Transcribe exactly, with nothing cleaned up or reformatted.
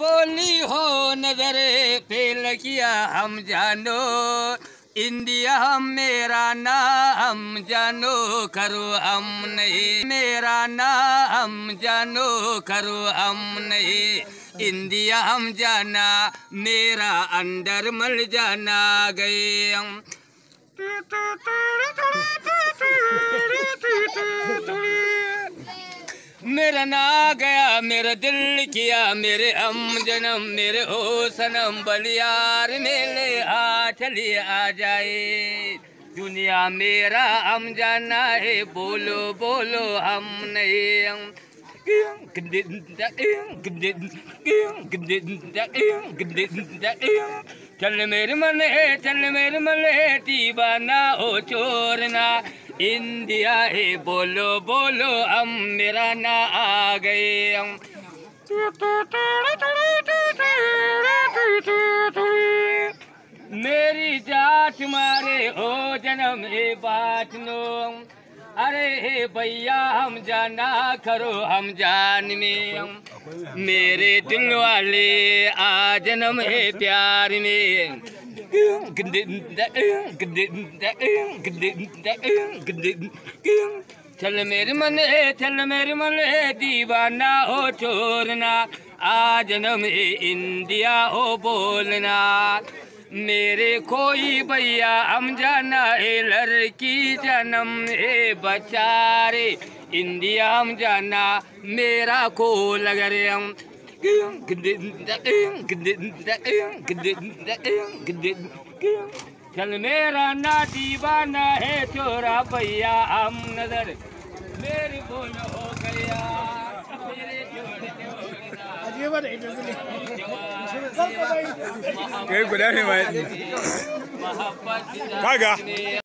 बोली हो नजर फेल किया हम जानो, इंडिया हम मेरा नाम जानो करो हम नहीं, मेरा नाम जानो करो हम नहीं, इंडिया हम जाना मेरा अंदर मल जाना गए हम। मेरा ना गया मेरा दिल किया मेरे हम जन्म मेरे हो सनम बलियार मेले आ चली आ जाए, दुनिया मेरा हम जाना है बोलो बोलो हम नहीं हम। चल मेरे मन है चल मेरे मन है दीवाना हो छोड़ना, इंडिया है बोलो बोलो हम मेरा ना आ गए हम। मेरी जात मारे हो जन्म है बात नो, अरे हे भैया हम जाना करो हम जान में हम, मेरे दिल वाले आ जन्म है प्यार में। चल मेरे मन है चल मेरे मन है दीवाना हो छोड़ना, आ जन्म है इंडिया हो बोलना, मेरे कोई भैया हम जाना है लड़की जन्म है बचारे, इंडिया हम जाना मेरा को लग रहे हम। चल मेरा ना दीवाना है चोरा भैया हम नजर मेरी बोल हो गया मेरे जोड़े Kayak gue dari main. Kagak.